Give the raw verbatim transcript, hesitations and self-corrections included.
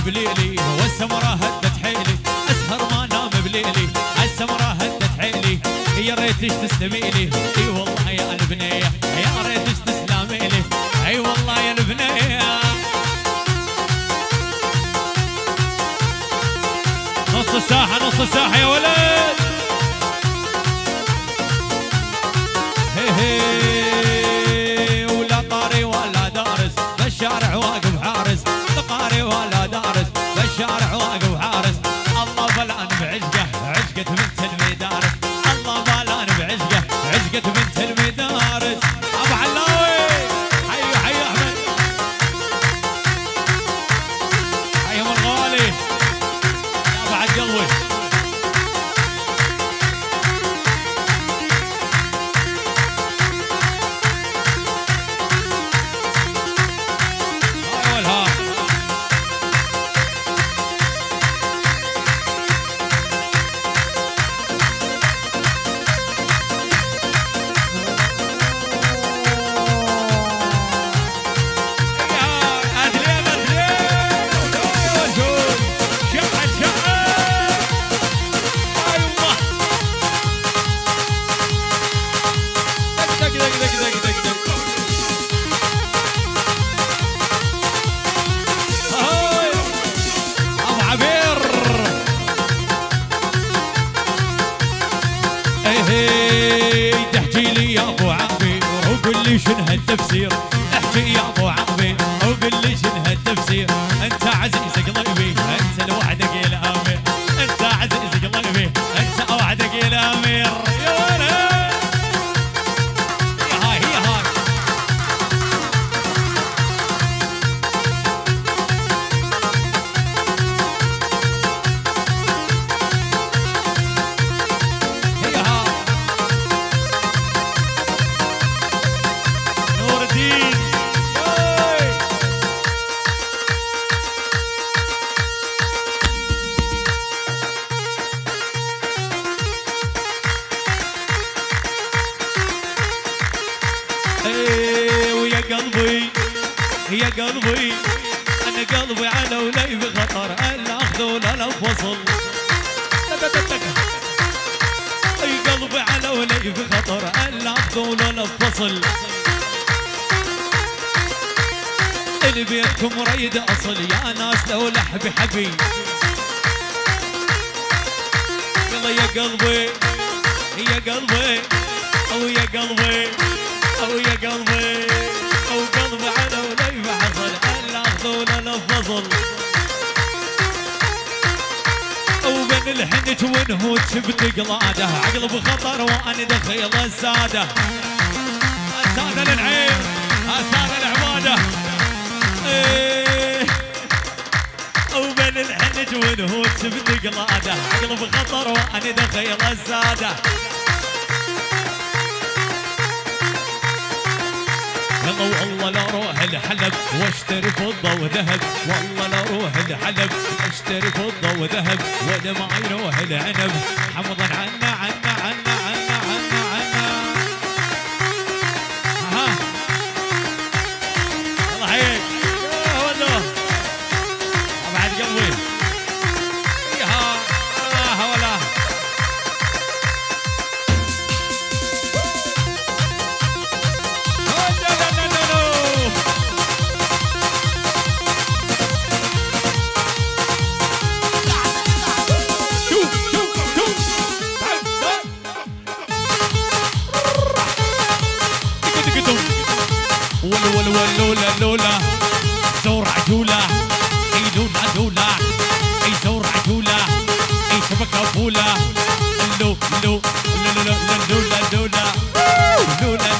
بليلي والسمرة هدت حيلي اسهر ما نام بليلي السمرة هدت حيلي يا ريتش تسلميلي اي والله يا البنيه يا ريتش تسلميلي اي والله يا البنيه نص الساحه نص الساحه يا ولد هي هي ولا طاري ولا دارس بالشارع واقف حارس لا طاري ولا دارس بالشارع واقف حارس الله بلان بعشقه عشقه بنت المدارس الله بلان بعشقه عشقه بنت المدارس ابو علاوي حي حي احمد حي من الغالي يا بعد قلبي تحكي لي يا ابو عمي وقول لي شنو هالتفسير احكي يا ابو عمي وقول لي شنو هالتفسير انت عزيز قلبي انت لوحدك يا الامير انت عزيز قلبي انت وحدك يا الامير يا ولد هي هاي هي هاي قلبي يا قلبي انا قلبي على ولي بخطر الا اخذ ولا انفصل اي قلبي على ولي بخطر الا اخذ ولا انفصل اللي بيتكم ريد اصل يا ناس لو لحبي حبي يلا يا قلبي يا قلبي او يا قلبي او يا قلبي او قلبي على ولي بحصل الا اخذ ولا انفصل وبين الحنج ونهود شفت قلاده عقل بخطر وانا دخيل الساده الساده للعين الساده العباده ايه وبين الحنج ونهود شفت قلاده عقل بخطر وانا دخيل الساده يلا والله لا روح الحلب واشتري فضه وذهب والله لا روح الحلب اشتري فضه وذهب ولا ما يروح العنب حمضا عنا عنا عنا عنا عنا عنا ها الله حيك يا ولد بعد قلبي ياها ها ولا لولا لولا زور عجولة اي لولا لولا اي زور عجولة اي شبكة فولة لو لو لولا لولا لولا لولا